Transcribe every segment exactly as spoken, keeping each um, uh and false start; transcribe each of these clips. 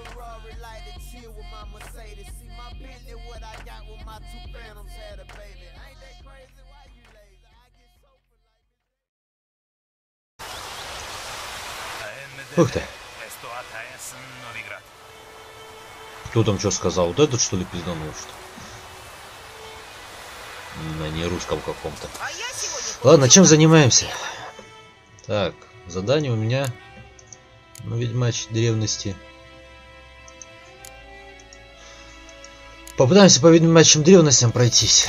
Ух ты. Кто там что сказал? Вот этот что ли пизданул, что? На не русском каком-то. Ладно, чем занимаемся? Так, задание у меня, ну, ведьмач древности. Попытаемся по ведьмачьим древностям пройтись.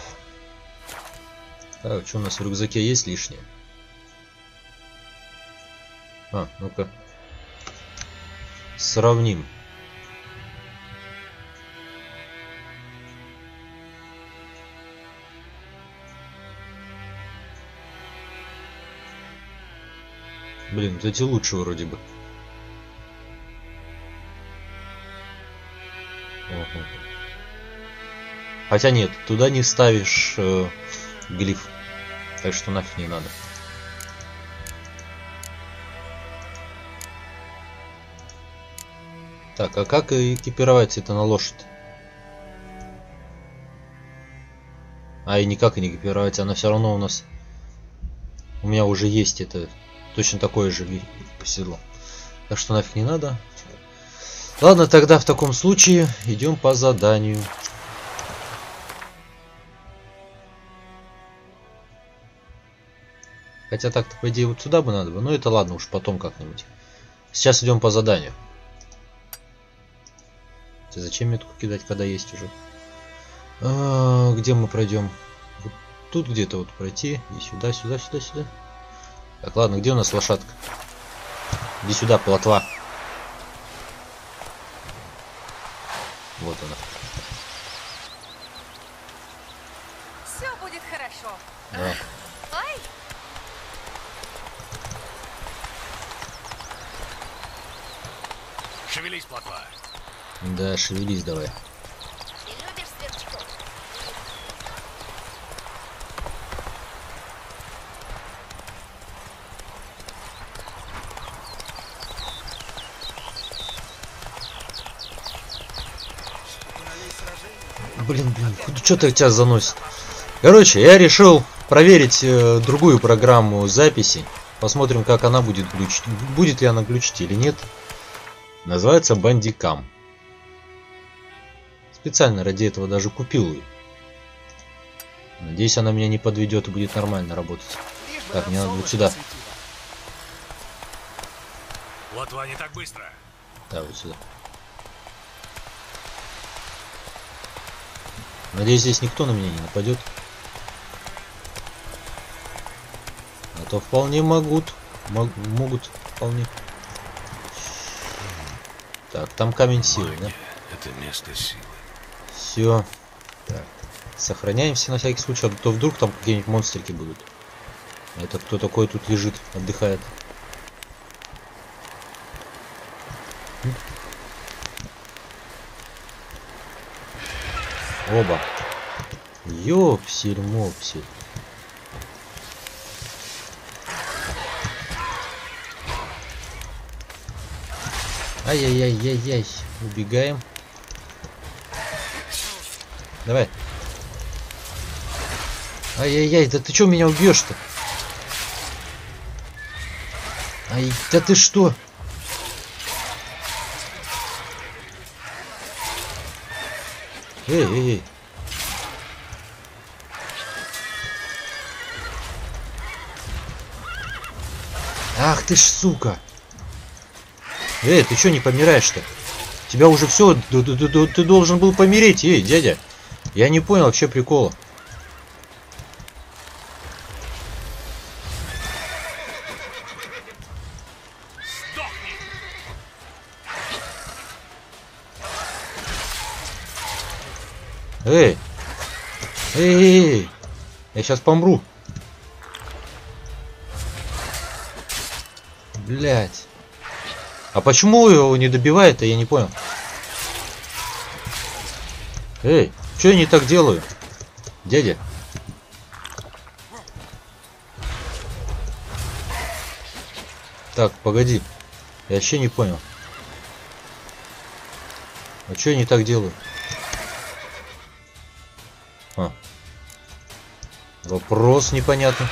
Так, что у нас в рюкзаке есть лишнее? А, ну-ка. Сравним. Блин, вот эти лучше вроде бы. Ого. Хотя нет, туда не ставишь э, глиф. Так что нафиг не надо. Так, а как экипировать это на лошадь? А и никак и не экипировать, она все равно у нас... У меня уже есть это... Точно такое же седло. Так что нафиг не надо. Ладно, тогда в таком случае идем по заданию. Хотя так-то, по идее, вот сюда бы надо бы. Но это ладно, уж потом как-нибудь. Сейчас идем по заданию. Зачем метку кидать, когда есть уже? А, где мы пройдем? Вот тут где-то вот пройти. И сюда, сюда, сюда, сюда. Так, ладно, где у нас лошадка? Иди сюда, плотва. Вот она. Все будет хорошо. Да. Ай! Шевелись, плотва. Да, шевелись давай. Ты любишь сверчков? Блин, блин, что-то тебя заносит. Короче, я решил проверить э, другую программу записи. Посмотрим, как она будет глючить. Будет ли она глючить или нет. Называется Bandicam. Специально ради этого даже купил ее. Надеюсь, она меня не подведет и будет нормально работать. Так, мне надо вот сюда. Плотва не так быстро. Да, вот сюда. Надеюсь, здесь никто на меня не нападет. А то вполне могут. Мог, могут вполне. Так, там камень силы, да? Это место силы. Все. Так. Сохраняемся на всякий случай, а то вдруг там какие-нибудь монстрики будут. Это кто такой тут лежит, отдыхает? Оба. Ёпсель-мопсель. Ай-яй-яй-яй-яй. Убегаем. Давай. Ай-яй-яй, да ты чё меня убьешь-то? Ай, да ты что? Эй, эй, эй. Ах ты ж сука. Эй, ты чё не помираешь-то? Тебя уже все, ты, ты, ты, ты должен был помереть, эй, дядя. Я не понял вообще прикола. Эй! Эй, эй, эй! Я сейчас помру. Блять. А почему его не добивает-то, я не понял. Эй, что я не так делаю? Дядя. Так, погоди. Я вообще не понял. А что я не так делаю? А. Вопрос непонятный.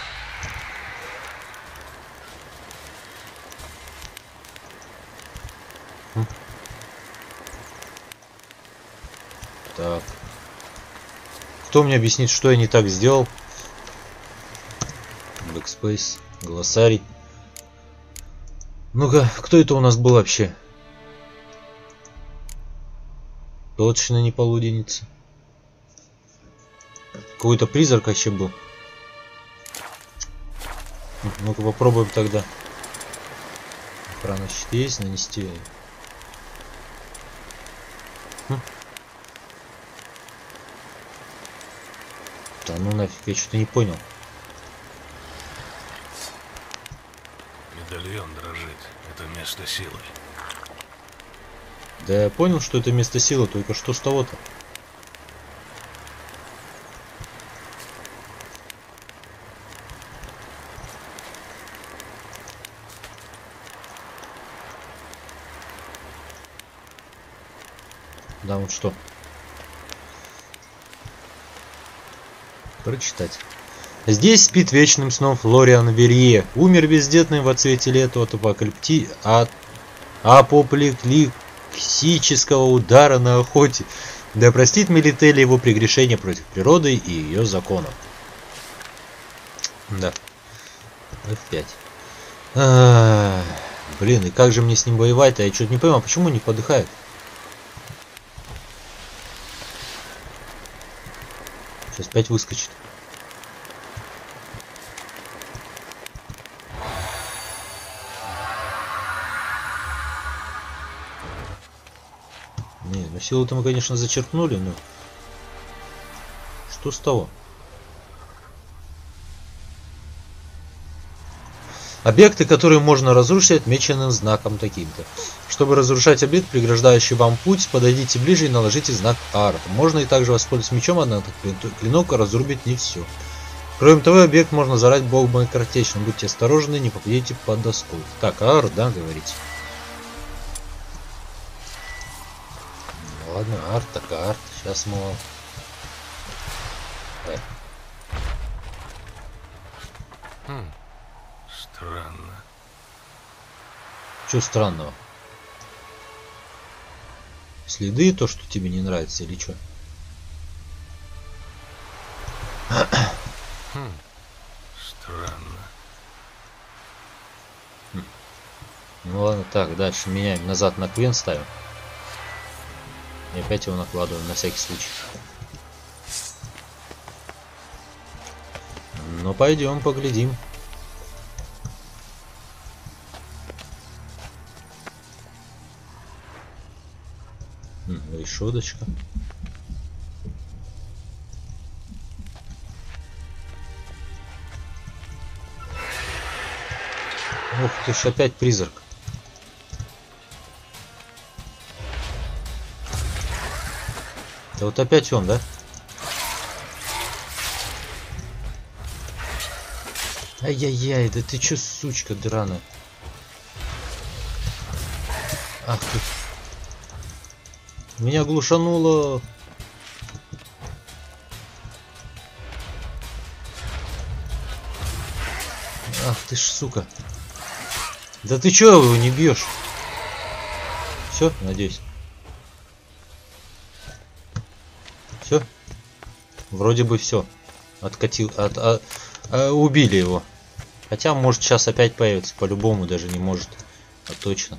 Хм. Так. Кто мне объяснит, что я не так сделал? Backspace, глоссарий. Ну-ка, кто это у нас был вообще? Точно не полуденница. Какой-то призрак вообще был. Ну-ка попробуем тогда. Экран значит есть, нанести. Хм. Да ну нафиг, я что-то не понял. Медальон дрожит. Это место силы. Да я понял, что это место силы, только что с того-то? Да, вот что? Прочитать. Здесь спит вечным сном Флориан Верье. Умер бездетный во цвете лета от апокалипти... от апоплексического удара на охоте. Да простит Мелитель его прегрешение против природы и ее законов. Да. эф пять. А -а -а. Блин, и как же мне с ним воевать-то? Я что-то не понимаю, почему не подыхает? Сейчас опять выскочит. Не, ну силу-то мы, конечно, зачерпнули, но... Что с того? Объекты, которые можно разрушить отмеченным знаком таким-то. Чтобы разрушать объект, преграждающий вам путь, подойдите ближе и наложите знак Ар. Можно и также воспользоваться мечом, однако клинок разрубит не все. Кроме того, объект можно зарать бомбой картечным. Будьте осторожны, не попадите под доску. Так, Ар, да, говорите? Ну, ладно, Ар, так Ар. Сейчас мы... Э. Хм. Странно. Что странного? Следы, то, что тебе не нравится, или что? Хм. Странно. Хм. Ну ладно, так, дальше меняем. Назад на Квен ставим. И опять его накладываем на всякий случай. Ну пойдем, поглядим. Решеточка. Ух ты ж, опять призрак. Да вот опять он, да? Ай-яй-яй, да ты чё, сучка драная? Ах ты. Меня глушануло. Ах ты ж, сука. Да ты чё его не бьешь? Все, надеюсь. Все. Вроде бы все. Откатил. От, а, а, убили его. Хотя может сейчас опять появится. По-любому даже не может. А точно.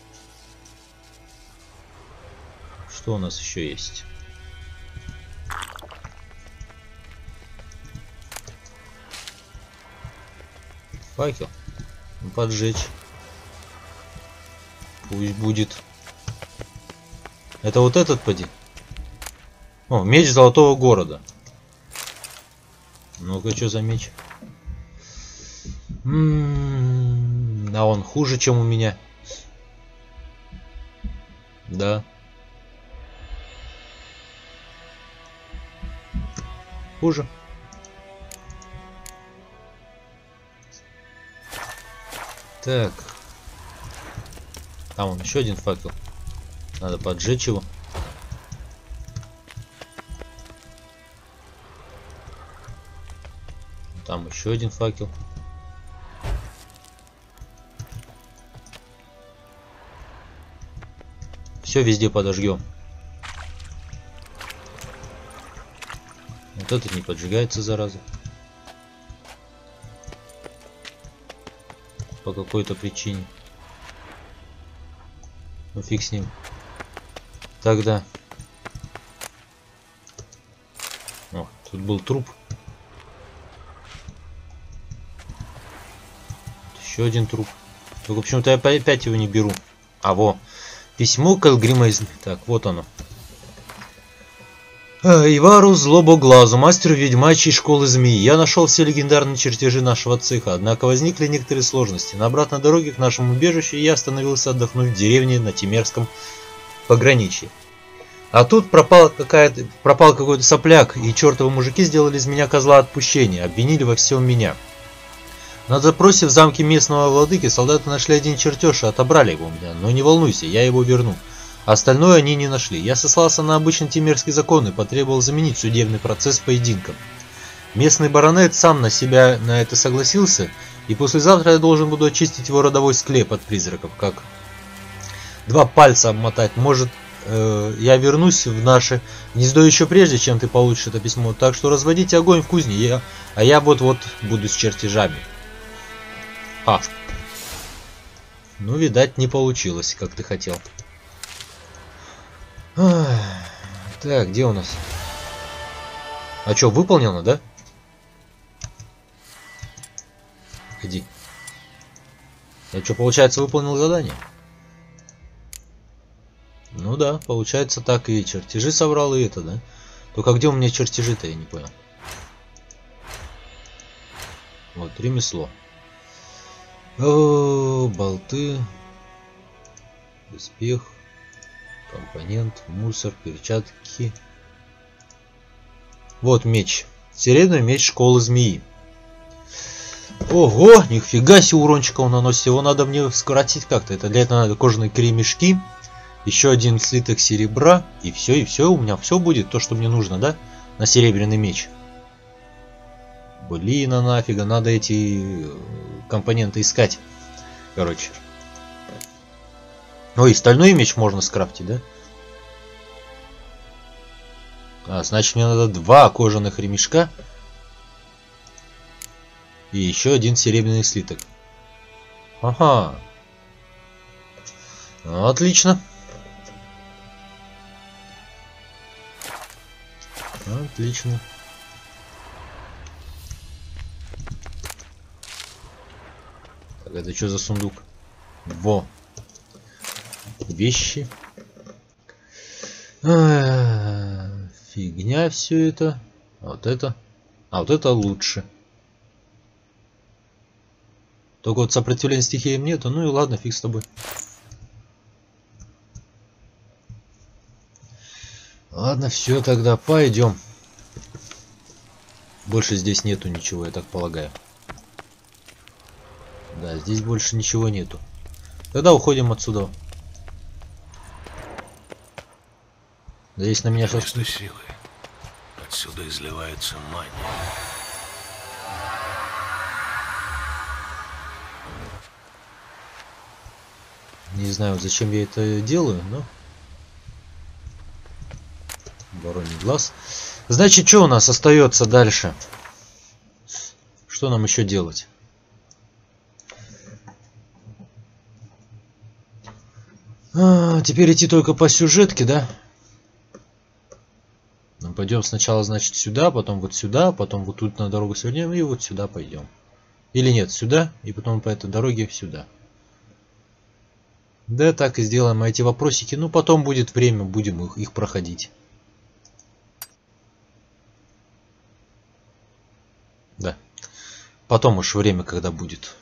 Что у нас еще есть? Факел. Ну, поджечь. Пусть будет. Это вот этот, поди. О, меч золотого города. Ну-ка, что за меч? М-м-м, а он хуже, чем у меня. Да. Хуже. Так. Там он еще один факел. Надо поджечь его. Там еще один факел. Все везде подожгем. Вот этот не поджигается, зараза. По какой-то причине. Ну фиг с ним. Тогда. О, тут был труп. Еще один труп. Только почему-то я опять его не беру. А, во. Письмо Калгрима из... Так, вот оно. Ивару Злобоглазу, мастеру ведьмачьей школы змеи. Я нашел все легендарные чертежи нашего цеха, однако возникли некоторые сложности. На обратной дороге к нашему убежищу я остановился отдохнуть в деревне на Темерском пограничье. А тут пропал, какая-то, пропал какой-то сопляк, и чертовы мужики сделали из меня козла отпущения, обвинили во всем меня. На допросе в замке местного владыки солдаты нашли один чертеж и отобрали его у меня, но не волнуйся, я его верну. Остальное они не нашли. Я сослался на обычный темерский закон и потребовал заменить судебный процесс поединком. Местный баронет сам на себя на это согласился, и послезавтра я должен буду очистить его родовой склеп от призраков, как два пальца обмотать. Может, э, я вернусь в наше гнездо еще прежде, чем ты получишь это письмо. Так что разводите огонь в кузне, я, а я вот-вот буду с чертежами. А. Ну, видать, не получилось, как ты хотел. Так, где у нас? А что, выполнено, да? Иди. Я что, получается, выполнил задание? Ну да, получается так, и чертежи собрал, и это, да? Только где у меня чертежи-то, я не понял. Вот, ремесло. О, болты. Доспех. Компонент, мусор, перчатки. Вот меч. Серебряный меч школы змеи. Ого, нифига себе урончика он наносит. Его надо мне скоротить как-то. Это для этого надо кожаные кремешки. Еще один слиток серебра. И все, и все. У меня все будет. То, что мне нужно, да? На серебряный меч. Блин, а нафига. Надо эти компоненты искать. Короче. Ой, стальной меч можно скрафтить, да? А, значит, мне надо два кожаных ремешка. И еще один серебряный слиток. Ага. Отлично. Отлично. Так, это что за сундук? Во. Вещи. А, фигня все это. А вот это. А вот это лучше. Только вот сопротивления стихиям нету. Ну и ладно, фиг с тобой. Ладно, все, тогда пойдем. Больше здесь нету ничего, я так полагаю. Да, здесь больше ничего нету. Тогда уходим отсюда. Да есть на меня место силы. Отсюда изливается магия. Не знаю, зачем я это делаю, но... Вороний глаз. Значит, что у нас остается дальше? Что нам еще делать? А, теперь идти только по сюжетке, да? Ну, пойдем сначала, значит, сюда, потом вот сюда, потом вот тут на дорогу свернем и вот сюда пойдем. Или нет, сюда, и потом по этой дороге сюда. Да, так и сделаем. А эти вопросики, ну, потом будет время, будем их, их проходить. Да. Потом уж время, когда будет.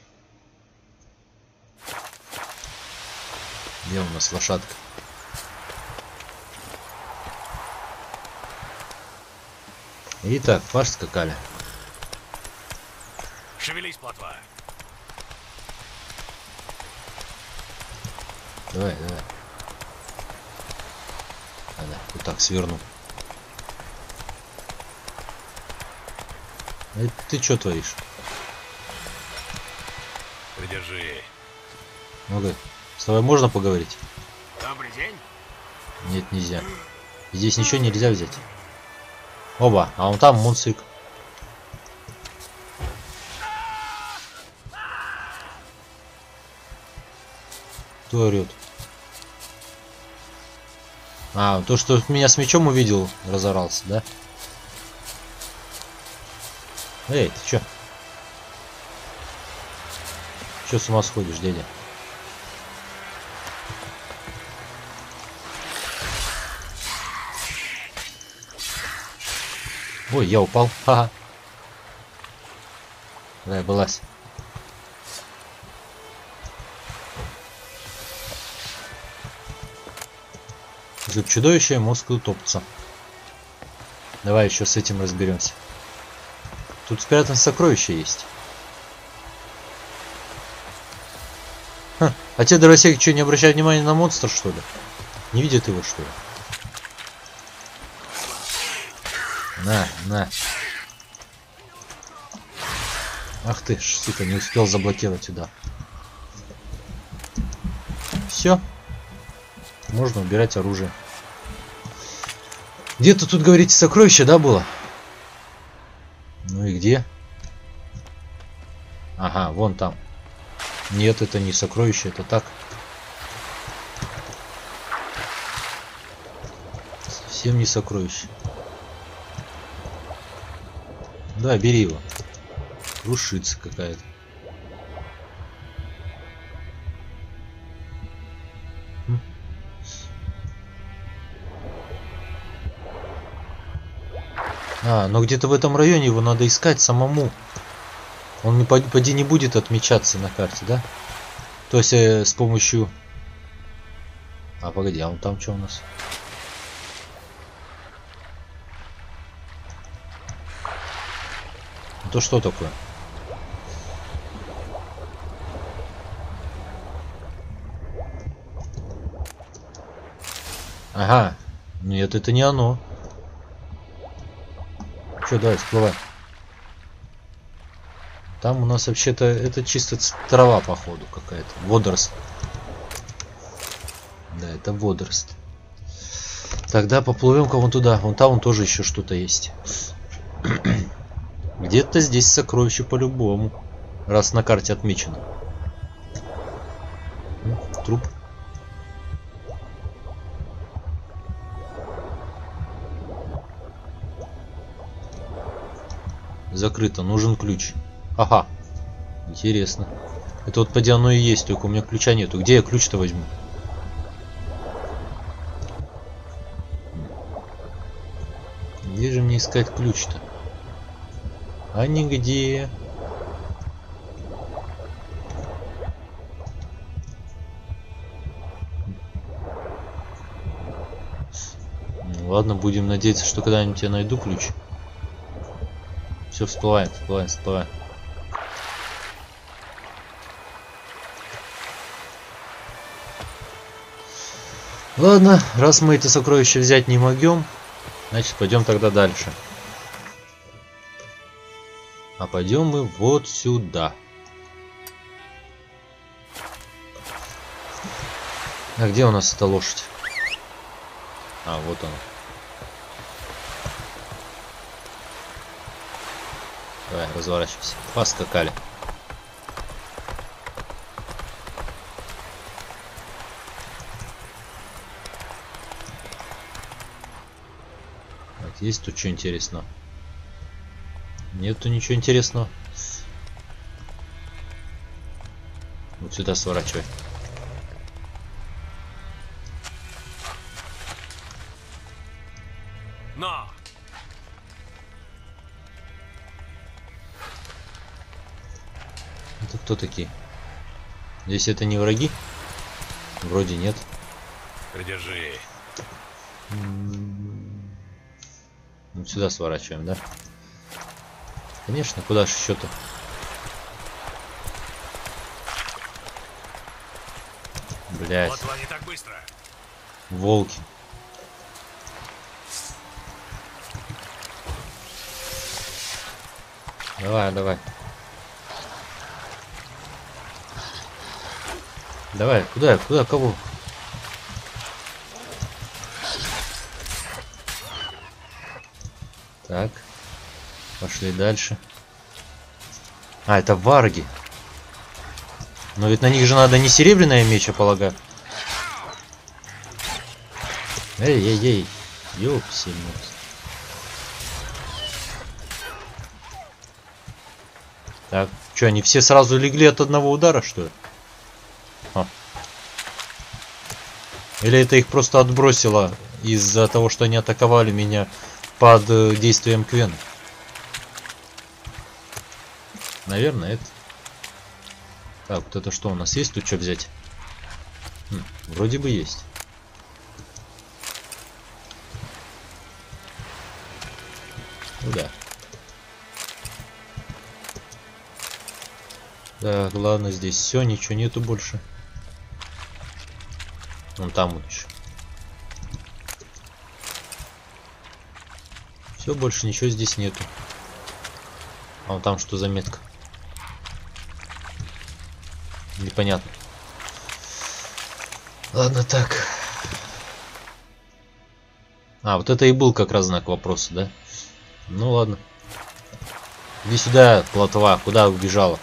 Где у нас лошадка? Итак, паш скакали. Шевелись, плотва. Давай, давай. Надо вот так сверну. Это ты что творишь? Придержи. Ну-ка, с тобой можно поговорить? Добрый день. Нет, нельзя. Здесь ничего нельзя взять. Оба, а он там монстрик. Кто орет? А, то, что меня с мечом увидел, разорался, да? Эй, ты чё? Чё с ума сходишь, дядя? Ой, я упал. Ха-ха. Давай, вылазь. Тут чудовище, мозг утопится. Давай еще с этим разберемся. Тут спрятано сокровище есть. Ха, а те дровосеки что, не обращают внимания на монстра, что ли? Не видят его, что ли? На, на. Ах ты, сука, не успел заблокировать удар. Все. Можно убирать оружие. Где-то тут, говорите, сокровище, да, было? Ну и где? Ага, вон там. Нет, это не сокровище, это так. Совсем не сокровище. Да, бери его. Рушица какая-то. А, но где-то в этом районе его надо искать самому. Он не поди не будет отмечаться на карте, да? То есть э, с помощью... А, погоди, а он там что у нас? Это что такое? Ага. Нет, это не оно. Че, давай, всплывай. Там у нас вообще-то это чисто трава, походу, какая-то. Водоросль. Да, это водоросль. Тогда поплывем-ка вон туда. Вон там вон тоже еще что-то есть. Где-то здесь сокровище по-любому. Раз на карте отмечено. Труп. Закрыто. Нужен ключ. Ага. Интересно. Это вот поди оно и есть, только у меня ключа нету. Где я ключ-то возьму? Где же мне искать ключ-то? А нигде. Ну, ладно, будем надеяться, что когда-нибудь я найду ключ. Все, всплывает, всплывает, всплывает. Ладно, раз мы это сокровище взять не могем, значит пойдем тогда дальше. А пойдем мы вот сюда. А где у нас эта лошадь? А, вот она. Давай, разворачивайся. Поскакали. Так, есть тут что интересного? Нету ничего интересного. Вот сюда сворачивай. Но! Это кто такие? Здесь это не враги? Вроде нет. Придержи. Вот сюда сворачиваем, да? Конечно, куда же еще-то? Блять. Вот они так быстро. Волки. Давай, давай. Давай, куда, куда, кого? Так. Пошли дальше. А, это варги. Но ведь на них же надо не серебряная меч, я полагаю. Эй-эй-эй. Ёпсель. Так, что, они все сразу легли от одного удара, что ли? А. Или это их просто отбросило из-за того, что они атаковали меня под э, действием Квена? Наверное, это. Так, вот это что у нас есть? Тут что взять? Хм, вроде бы есть. Ну да. Так, ладно, здесь все, ничего нету больше. Вон там вот еще. Все, больше ничего здесь нету. А вон там что за метка? Непонятно. Ладно, так. А, вот это и был как раз знак вопроса, да? Ну ладно. Иди сюда, плотва. Куда убежала?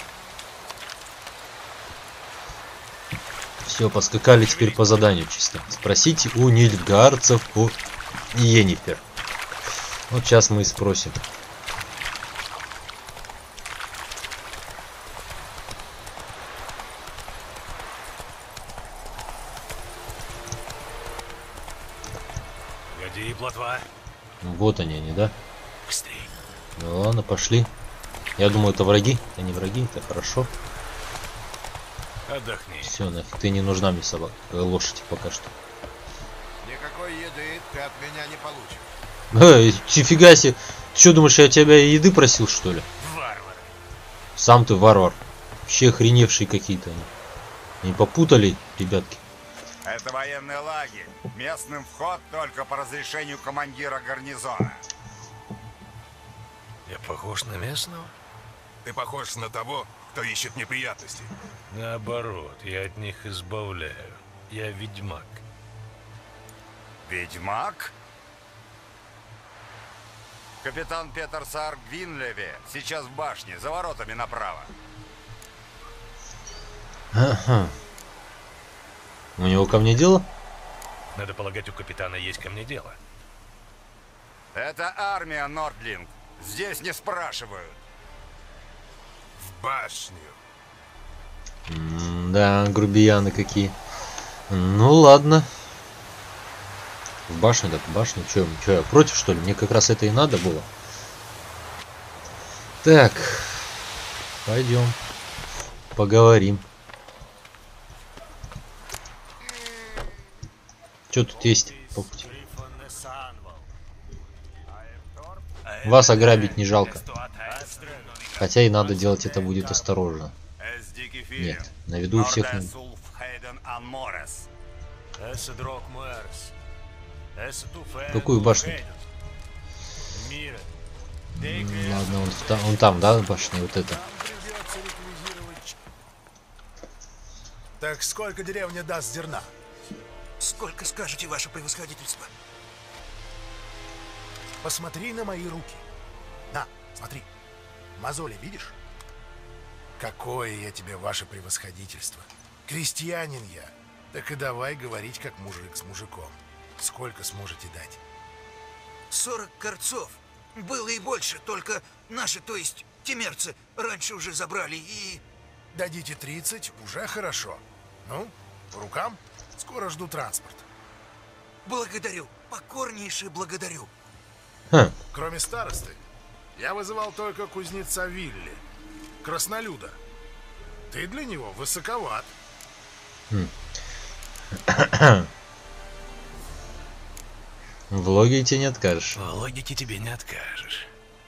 Все, поскакали теперь по заданию чисто. Спросите у нильфгаарцев о Йеннифер. Вот сейчас мы и спросим. Годи, плотва. Вот они, они, да? Быстрей. Ну ладно, пошли. Я думаю, это враги. Это не враги, это хорошо. Отдохни. Все, нафиг, ты не нужна мне, собака. Лошадь пока что. Никакой еды ты от меня не получишь. Эй, фига себе. Ты что, думаешь, я тебя еды просил, что ли? Варвар. Сам ты варвар. Вообще охреневшие какие-то они. Не попутали, ребятки? Это военный лагерь. Местным вход только по разрешению командира гарнизона. Я похож на местного? Ты похож на того, кто ищет неприятности. Наоборот, я от них избавляю. Я ведьмак. Ведьмак? Капитан Петер Саар Гвинлеве сейчас в башне, за воротами направо. Ага. У него ко мне дело? Надо полагать, у капитана есть ко мне дело. Это армия, Нордлинг. Здесь не спрашивают. В башню. М да, грубияны какие. Ну ладно. В башню, так в башню. Че, че, я против, что ли? Мне как раз это и надо было. Так. Пойдем. Поговорим. Что тут есть по пути? Вас ограбить не жалко. Хотя и надо делать это будет осторожно. Нет, на виду у всех... Какую башню? Ладно, он, в, он там, да, башня, вот это. Так сколько деревня даст зерна? Сколько скажете, ваше превосходительство? Посмотри на мои руки. На, смотри. Мозоли видишь? Какое я тебе, ваше превосходительство. Крестьянин я. Так и давай говорить, как мужик с мужиком. Сколько сможете дать? Сорок корцов. Было и больше, только наши, то есть темерцы, раньше уже забрали и... Дадите тридцать, уже хорошо. Ну, по рукам? Скоро жду транспорт. Благодарю, покорнейше благодарю. Хм. Кроме старосты, я вызывал только кузнеца Вилли, краснолюда. Ты для него высоковат. Хм. В логике не откажешь. В логике тебе не откажешь.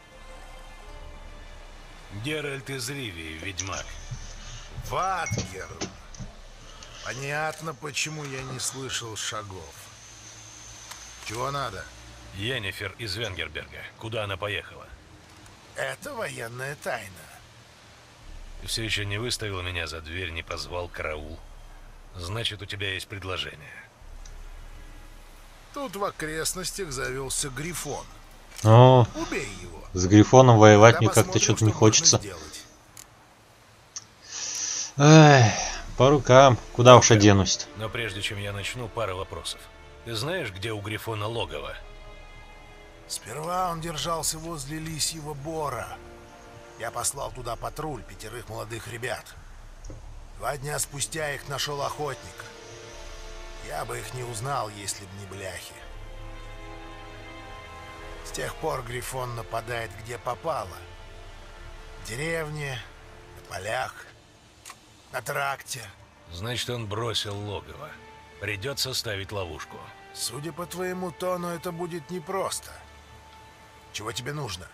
Геральт из Ривии, ведьмак. Ватгер. Понятно, почему я не слышал шагов. Чего надо? Йеннифер из Венгерберга. Куда она поехала? Это военная тайна. Ты все еще не выставил меня за дверь, не позвал караул. Значит, у тебя есть предложение. Тут в окрестностях завелся Грифон. О, Убей его. с Грифоном воевать Тогда мне как-то посмотрим, что-то не что можно хочется. сделать. Эх, по рукам. Куда уж оденусь-то? Но прежде чем я начну, пара вопросов. Ты знаешь, где у Грифона логово? Сперва он держался возле Лисьего Бора. Я послал туда патруль пятерых молодых ребят. Два дня спустя их нашел охотник. Я бы их не узнал, если бы не бляхи. С тех пор Грифон нападает где попало. В деревне, на полях, на тракте. Значит, он бросил логово. Придется ставить ловушку. Судя по твоему тону, это будет непросто. Чего тебе нужно?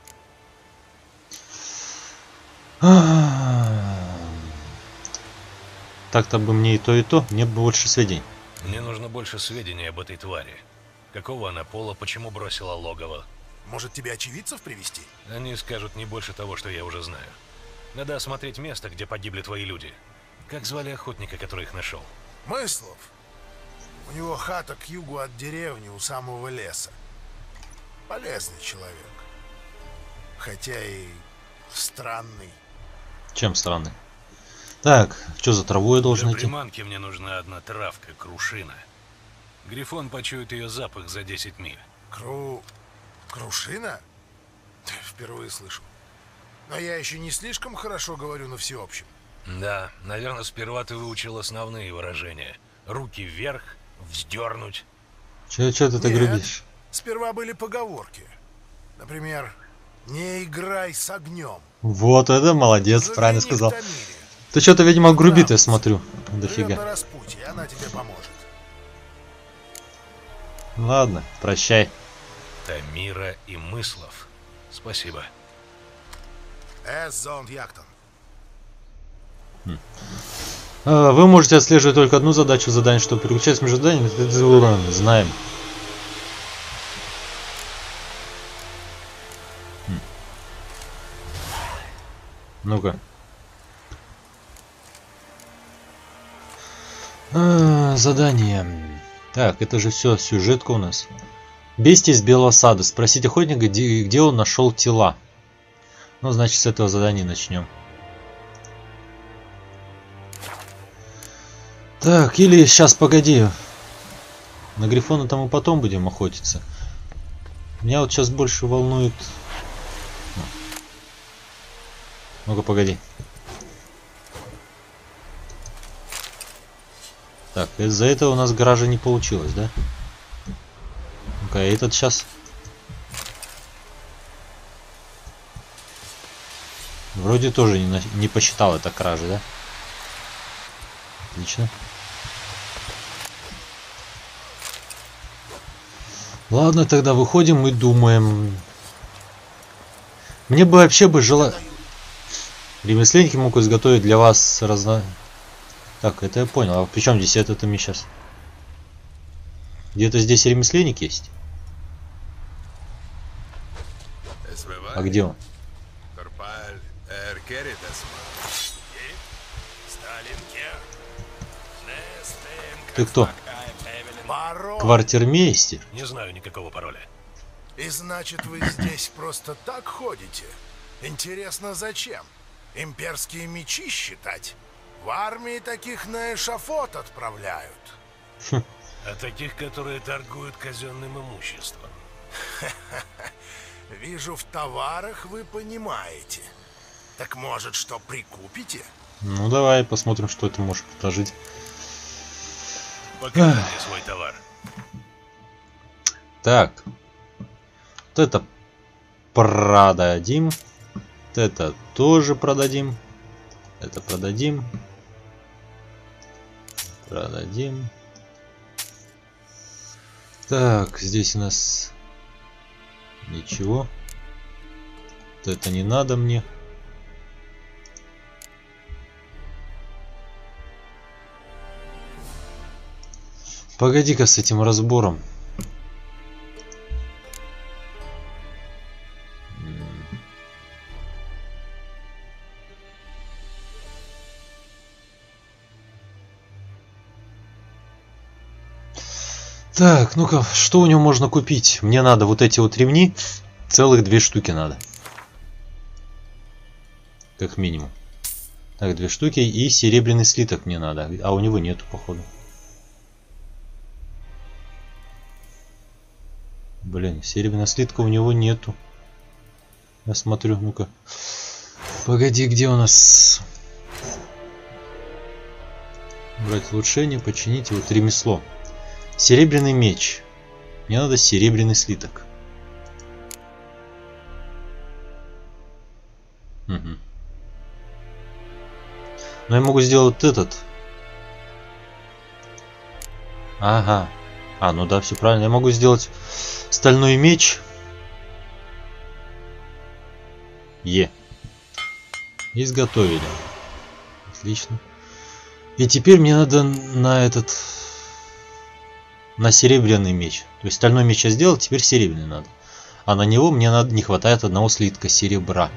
Так-то бы мне и то, и то. Мне бы больше сведений. Мне нужно больше сведений об этой твари. Какого она пола, почему бросила логово? Может, тебе очевидцев привести? Они скажут не больше того, что я уже знаю. Надо осмотреть место, где погибли твои люди. Как звали охотника, который их нашел? Мыслов. У него хата к югу от деревни, у самого леса. Полезный человек. Хотя и странный. Чем странный? Так, что за траву я должен Для идти? приманки мне нужна одна травка, крушина. Грифон почует ее запах за десять миль. Кру... Крушина? Впервые слышу. Но я еще не слишком хорошо говорю на всеобщем. Да, наверное, сперва ты выучил основные выражения. Руки вверх, вздернуть. Че, че ты так Нет. грубишь? Сперва были поговорки. Например, не играй с огнем. Вот это молодец, Загляни правильно к сказал. Тамире. Ты что-то, видимо, грубит, я Правда. смотрю. Живет на Дофига. распутье, она тебе поможет. Ладно, прощай. Тамира и Мыслов. Спасибо. Эс зонд яктон. А, Вы можете отслеживать только одну задачу задания, чтобы переключать между заданиями. Это знаем. Хм. Ну-ка. А, задание. Так, это же все сюжетка у нас. Бестия из Белого Сада. Спросить охотника, где, где он нашел тела. Ну, значит, с этого задания начнем. Так, или сейчас, погоди. На Грифона там и потом будем охотиться. Меня вот сейчас больше волнует... Ну-ка, погоди. Так, из-за этого у нас гаража не получилось, да? Ну-ка, этот сейчас... Вроде тоже не, на... не посчитал это кражи, да? Отлично. Ладно, тогда выходим и думаем. Мне бы вообще бы желать... Ремесленники могут изготовить для вас разно... Так, это я понял. А при чем здесь этот ими сейчас? Где-то здесь ремесленник есть? А где он? Ты кто? Барон. Квартирмейстер? Не знаю никакого пароля. И значит, вы здесь просто так ходите? Интересно, зачем? Имперские мечи считать? В армии таких на эшафот отправляют. А таких, которые торгуют казенным имуществом. Вижу, в товарах вы понимаете. Так может, что прикупите? Ну давай посмотрим, что ты можешь предложить. Покажи мне свой товар. Так. Вот это продадим. Вот это тоже продадим. Это продадим. Продадим. Так, здесь у нас ничего. Вот это не надо мне. Погоди-ка с этим разбором. Так, ну-ка, что у него можно купить? Мне надо вот эти вот ремни. Целых две штуки надо. Как минимум. Так, две штуки и серебряный слиток мне надо. А у него нету, походу. Блин, серебряного слитка у него нету. Я смотрю, ну-ка. Погоди, где у нас... Брать улучшение, починить. Вот ремесло. Серебряный меч. Мне надо серебряный слиток. Угу. Но я могу сделать этот. Ага. А, ну да, все правильно. Я могу сделать стальной меч. Е. Изготовили. Отлично. И теперь мне надо на этот... На серебряный меч. То есть стальной меч я сделал, теперь серебряный надо. А на него мне надо, не хватает одного слитка серебра.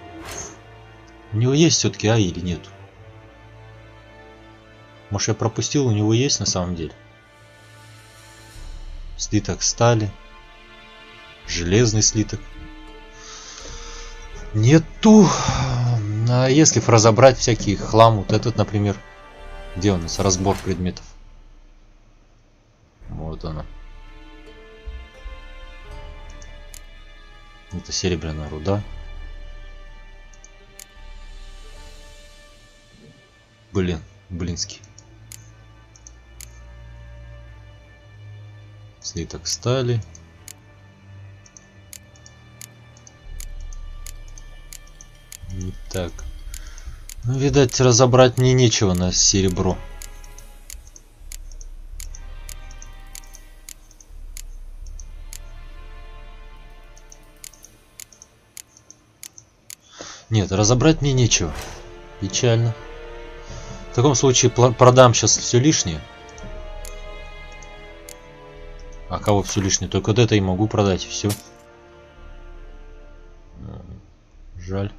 У него есть все-таки, а или нет? Может, я пропустил, у него есть на самом деле. Слиток стали. Железный слиток. Нету. А если разобрать всякий хлам, вот этот, например. Где у нас разбор предметов? Вот она. Это серебряная руда. Блин, блинский. Слиток стали. Так. Ну, видать, разобрать мне нечего на серебро. Нет, разобрать мне нечего. Печально. В таком случае продам сейчас все лишнее. А кого все лишнее? Только вот это и могу продать, и все. Жаль.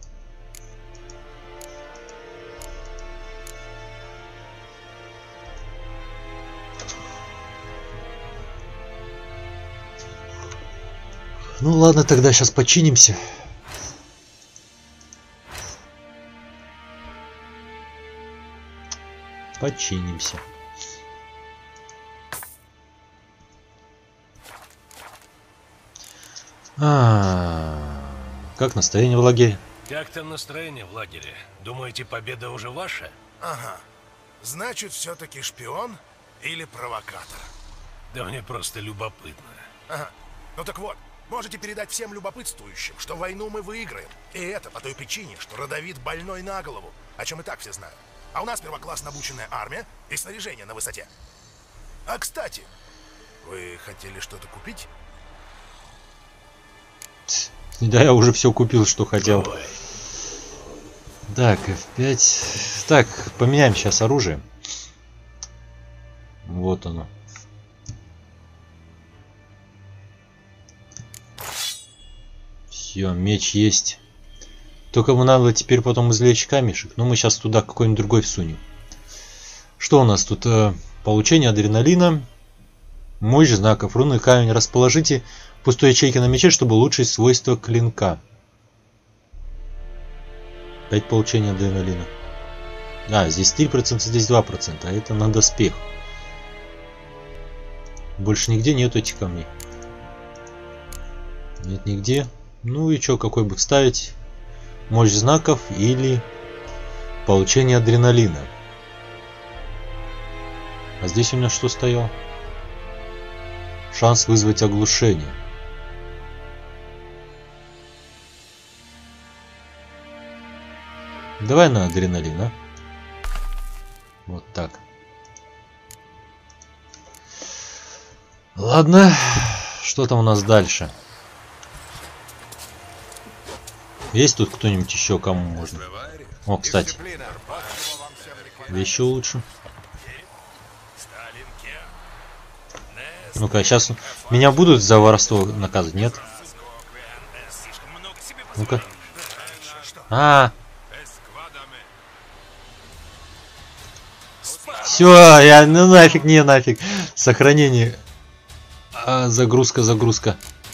Ну ладно, тогда сейчас починимся. Починимся. А, как настроение в лагере? Как там настроение в лагере? Думаете, победа уже ваша? Ага. Значит, все-таки шпион или провокатор? Да мне просто любопытно. Ага. Ну так вот, можете передать всем любопытствующим, что войну мы выиграем. И это по той причине, что Родовид больной на голову, о чем и так все знают. А у нас первоклассно обученная армия и снаряжение на высоте. А кстати, вы хотели что-то купить? Да, я уже все купил, что хотел. Ой. Так, эф пять. Так, поменяем сейчас оружие. Вот оно. Все, меч есть. Только ему надо теперь потом извлечь камешек. Но мы сейчас туда какой-нибудь другой всунем. Что у нас тут? Получение адреналина. Мощь знаков. Руны камень. Расположите пустой ячейки на мече, чтобы улучшить свойства клинка. пять получения адреналина. А, здесь три процента, здесь два процента. А это на доспех. Больше нигде нету этих камней. Нет нигде. Ну и что, какой бы ставить? Мощь знаков или получение адреналина. А здесь у меня что стояло? Шанс вызвать оглушение. Давай на адреналин, а? Вот так. Ладно. Что там у нас дальше? Есть тут кто-нибудь еще, кому можно? О, кстати. Вещи лучше. Ну-ка, сейчас меня будут за воровство наказывать, нет? Ну-ка. А. Все, я ну нафиг, не нафиг. Сохранение. А, загрузка, загрузка.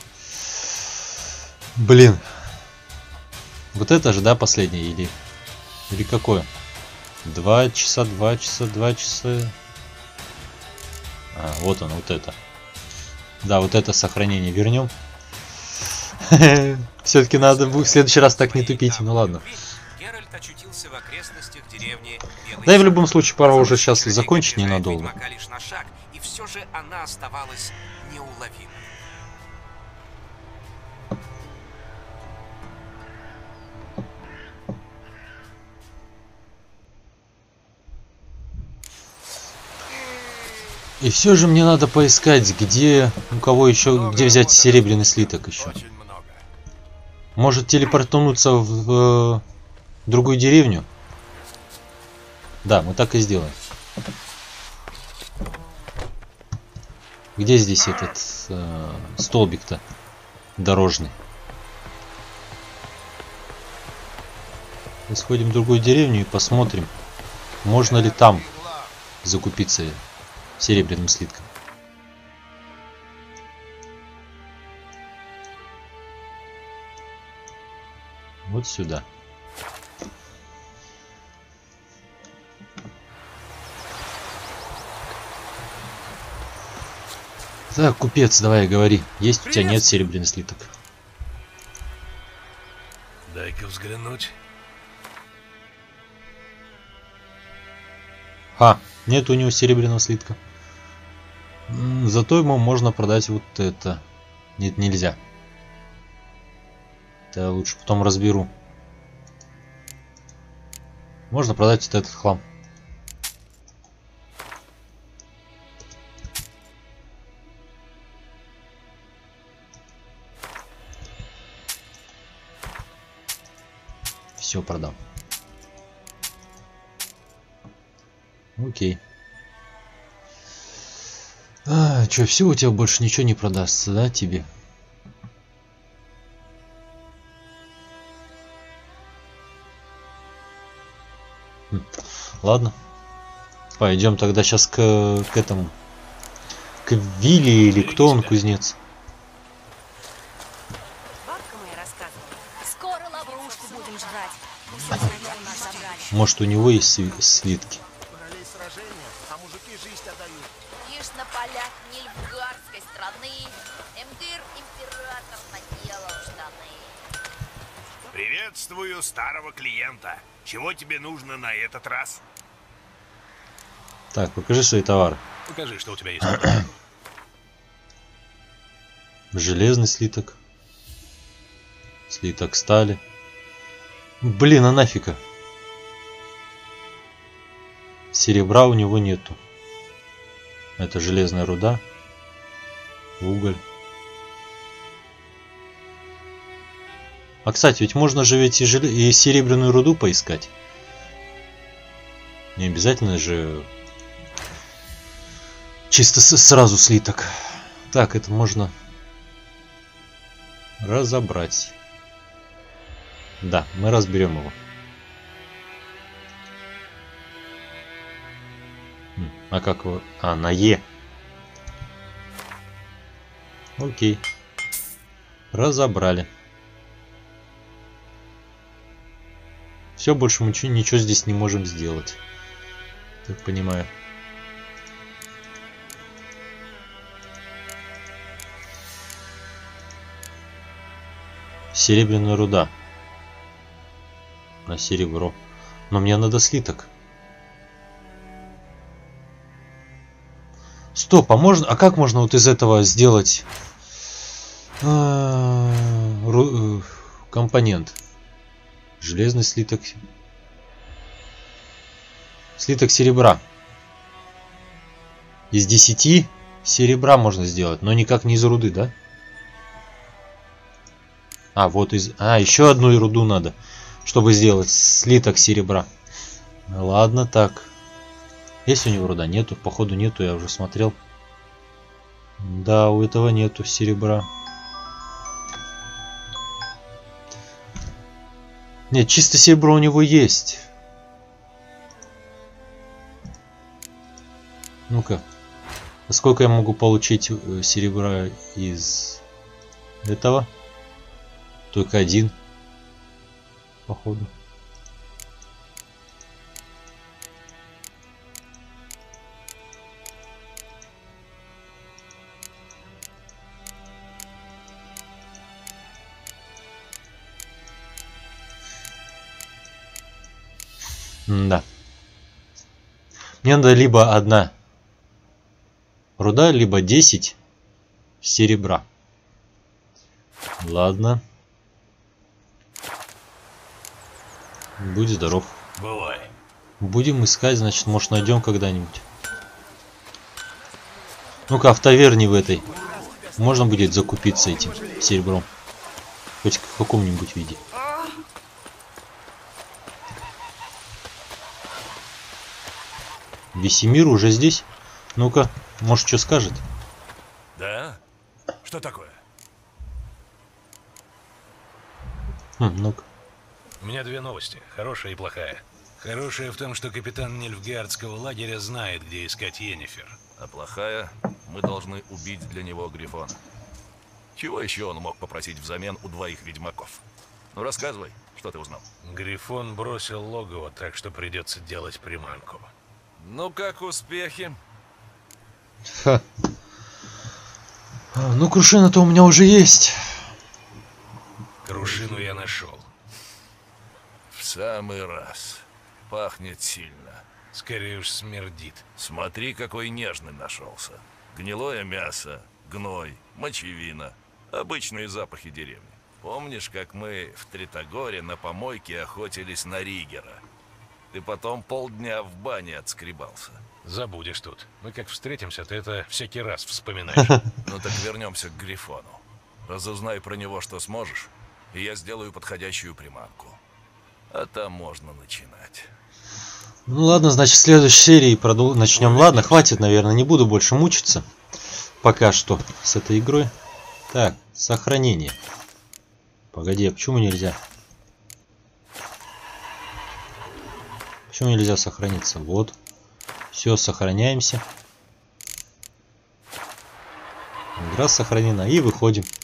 Блин. Вот это же, да, последнее? Или, или какое? Два часа, два часа, два часа. А, вот он, вот это. Да, вот это сохранение вернем. Все-таки надо в следующий раз так не тупить. Ну ладно. Да и в любом случае пора уже сейчас закончить ненадолго. И все же она оставалась неуловимой. И все же мне надо поискать, где, у кого еще, где взять серебряный слиток еще. Может телепортнуться в, в другую деревню? Да, мы так и сделаем. Где здесь этот э, столбик-то дорожный? Мы сходим в другую деревню и посмотрим, можно ли там закупиться серебряным слитком. Вот сюда. Так, купец, давай говори. Есть у тебя, нет серебряный слиток? Дай-ка взглянуть. А, нет у него серебряного слитка. Зато ему можно продать вот это. Нет, нельзя. Да, лучше потом разберу. Можно продать вот этот хлам. Все продам. Окей. А, что, все, у тебя больше ничего не продастся, да, тебе? Хм. Ладно. Пойдем тогда сейчас к, к этому. К Вилли или кто он, кузнец? Бабка моя рассказывала. Скоро лаврушку будем жрать. Все сначала нас забрали. Может, у него есть слитки? Лишь на полях Нильфгардской страны Эмдыр император наделал штаны. Приветствую старого клиента. Чего тебе нужно на этот раз? Так, покажи свои товары. Покажи, что у тебя есть. Железный слиток. Слиток стали. Блин, а нафига? Серебра у него нету. Это железная руда. Уголь. А кстати, ведь можно же ведь и, желе... и серебряную руду поискать. Не обязательно же чисто сразу слиток. Так, это можно разобрать. Да, мы разберем его. А как его? А, на Е. Окей. Разобрали. Все, больше мы ничего, ничего здесь не можем сделать. Так понимаю. Серебряная руда. На серебро. Но мне надо слиток. Стоп, а можно, а как можно вот из этого сделать а, ру, компонент? Железный слиток. Слиток серебра. Из десяти серебра можно сделать, но никак не из руды, да? А, вот из... А, еще одну руду надо, чтобы сделать слиток серебра. Ладно, так. Есть у него руда? Нету. Походу нету, я уже смотрел. Да, у этого нету серебра. Нет, чисто серебро у него есть. Ну-ка. А сколько я могу получить серебра из этого? Только один, походу. Да. Мне надо либо одна руда, либо десять серебра. Ладно. Будь здоров. Бывай. Будем искать, значит, может, найдем когда-нибудь. Ну-ка, в таверне в этой можно будет закупиться этим серебром. Хоть в каком-нибудь виде. Весемир уже здесь? Ну-ка, может, что скажет? Да? Что такое? Хм, ну-ка. У меня две новости, хорошая и плохая. Хорошая в том, что капитан Нильфгаардского лагеря знает, где искать Йеннифер. А плохая, мы должны убить для него Грифона. Чего еще он мог попросить взамен у двоих ведьмаков? Ну рассказывай, что ты узнал. Грифон бросил логово, так что придется делать приманку. Ну как успехи? Ха. Ну, крушина-то у меня уже есть. Крушину я нашел. В самый раз. Пахнет сильно. Скорее уж смердит. Смотри, какой нежный нашелся. Гнилое мясо, гной, мочевина. Обычные запахи деревни. Помнишь, как мы в Тритогоре на помойке охотились на Ригера? Ты потом полдня в бане отскребался. Забудешь тут. Мы как встретимся, ты это всякий раз вспоминаешь. Ну так вернемся к Грифону. Разузнай про него, что сможешь, и я сделаю подходящую приманку. А там можно начинать. Ну ладно, значит, в следующей серии продол... начнем. Ладно, хватит, наверное, не буду больше мучиться. Пока что с этой игрой. Так, сохранение. Погоди, а почему нельзя? Почему нельзя сохраниться? Вот. Все, сохраняемся. Игра сохранена и выходим.